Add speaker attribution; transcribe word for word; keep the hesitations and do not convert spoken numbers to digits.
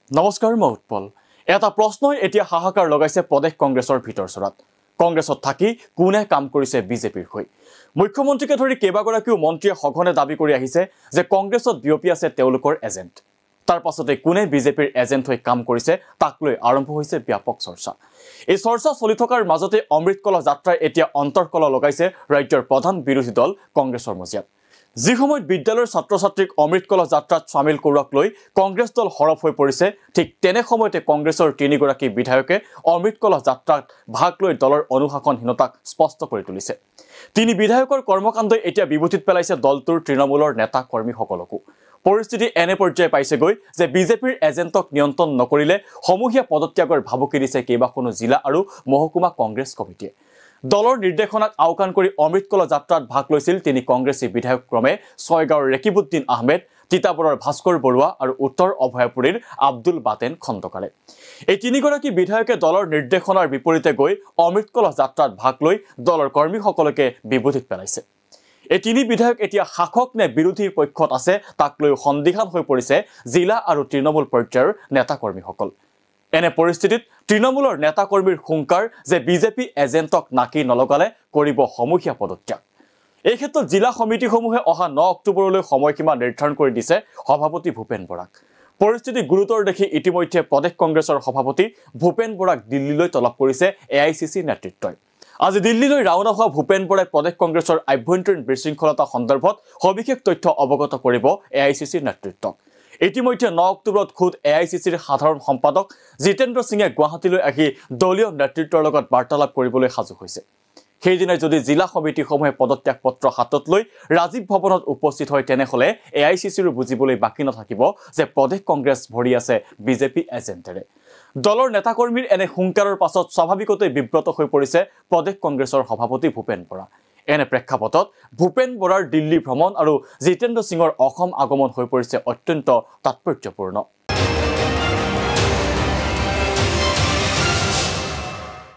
Speaker 1: নমস্কাৰ মই উৎপল এটা প্ৰশ্নই এতিয়া হাহাকাৰ লগাইছে প্ৰদেশ কংগ্ৰেছৰ ভিতৰ চৰাত কংগ্ৰেছত থাকি কোনে কাম কৰিছে বিজেপিৰ হৈ মুখ্যমন্ত্ৰীকে ধৰি কেইবাগৰাকীও মন্ত্ৰীয়ে সঘনে দাবী কৰি আহিছে যে কংগ্ৰেছত বিয়পি আছে তেওঁলোকৰ এজেণ্ট তাৰ পাছতে কোনে বিজেপিৰ এজেণ্ট হৈ কাম কৰিছে তাক লৈ আৰম্ভ হৈছে ব্যাপক চৰ্চা এই চৰ্চা চলি থকাৰ মাজতে অমৃত কলহ যাত্ৰাই এতিয়া অন্তৰকলহ লগাইছে ৰাজ্যৰ প্ৰধান বিৰোধী দল কংগ্ৰেছৰ মজিয়াত যি সময়ত বিদ্যালয়ৰ ছাত্ৰ ছাত্ৰীক অমৃত কলহ যাত্ৰাত সামিল কৰোৱাক লৈ কংগ্ৰেছ দল হৰফ হৈ পৰিছে ঠিক তেনে সময়তে কংগ্ৰেছৰ তিনিগৰাকী বিধায়কে অমৃত কলহ যাত্ৰাত ভাগ লৈ দলৰ অনুশাসনহীনতাক স্পষ্ট কৰি তুলিছে তিনি বিধায়কৰ কৰ্মকাণ্ডই এতিয়া বিভূতিত পেলাইছে দলটোৰ তৃণমূলৰ নেতা কৰ্মীসকলকো পৰিস্থিতি এনে পৰ্যায়ে পাইছেগৈ যে বিজেপিৰ এজেণ্টক নিয়ন্ত্ৰণ নকৰিলে সমূহীয়া পদত্যাগৰ ভাবুকি দিছে কেইবাখনো জিলা আৰু মহকুমা কংগ্ৰেছ কমিটিয়ে দলৰ নিৰ্দেশনাক আওকাণ কৰি অমৃত কলহ যাত্ৰাত ভাগ লৈছিল তিনি কংগ্ৰেছী বিধায়ক ক্ৰমে ছয়গাঁৱৰ ৰেকিবুদ্দিন আহমেদ তিতাবৰৰ ভাস্কৰ বৰুৱা আৰু উত্তৰ অভয়াপুৰীৰ আব্দুল বাতেন খণ্ডকাৰে এই তিনিগৰাকী বিধায়কে দলৰ নিৰ্দেশনাৰ বিপৰীতে গৈ অমৃত কলহ যাত্ৰাত ভাগ লৈ দলৰ কৰ্মীসকলকে বিভূতিত পেলাইছে এই তিনি বিধায়ক এতিয়া শাসক নে বিৰোধীৰ পক্ষত আছে তাক লৈ সন্দিহান হৈ পৰিছে জিলা আৰু তৃণমূল পৰ্যায়ৰ নেতা কৰ্মীসকল এনে পৰিস্থিতিত তৃণমূলৰ নেতা কৰ্মীৰ হুংকাৰ যে বিজেপি এজেণ্টক নাকি নলগালে কৰিব সমূহীয়া পদত্যাগ এই ক্ষেত্ৰত জিলা সমিতিসমূহে অহা ন অক্টোবৰলৈ সময়সীমা নিৰ্ধাৰণ কৰি দিছে সভাপতি ভূপেন বৰাক পৰিস্থিতি গুৰুতৰ দেখি ইতিমধ্যে প্ৰদেশ কংগ্ৰেছৰ সভাপতি ভূপেন বৰাক দিল্লীলৈ তলব কৰিছে এ আই চি চি নেতৃত্বই আজি দিল্লীলৈ ৰাওনা হোৱা ভূপেন বৰাই প্ৰদেশ কংগ্ৰেছৰ আভ্যন্তৰীণ বিশৃংখলতা সন্দৰ্ভত সবিশেষ তথ্য অৱগত কৰিব এ আই চি চিৰ নেতৃত্বক ইতিমধ্যে ন অক্টোবৰত খুদ এ আই চি চিৰ সাধাৰণ সম্পাদক জিতেন্দ্ৰ সিঙে গুৱাহাটীলৈ আহি দলীয় নেতৃত্বৰ লগত বাৰ্তালাপ কৰিবলৈ সাজু হৈছে সেইদিনাই যদি জিলা সমিতিসমূহে পদত্যাগ পত্ৰ হাতত লৈ ৰাজীৱ ভৱনত উপস্থিত হয় তেনেহলে এ আই চি চিৰ বুজিবলৈ বাকী নাথাকিব যে প্ৰদেশ কংগ্ৰেছ ভৰি আছে বিজেপি এজেণ্টেৰে দলৰ নেতাকৰ্মীৰ এনে হুংকাৰৰ পাছত স্বাভাৱিকতে বিব্ৰত হৈ পৰিছে প্ৰদেশ কংগ্ৰেছৰ সভাপতি ভূপেন বৰা এনে প্ৰেক্ষাপটত ভূপেন বৰাৰ দিল্লী ভ্ৰমণ আৰু জিতেন্দ্ৰ সিঙৰ অসম আগমন হৈ পৰিছে অত্যন্ত তাৎপৰ্যপূৰ্ণ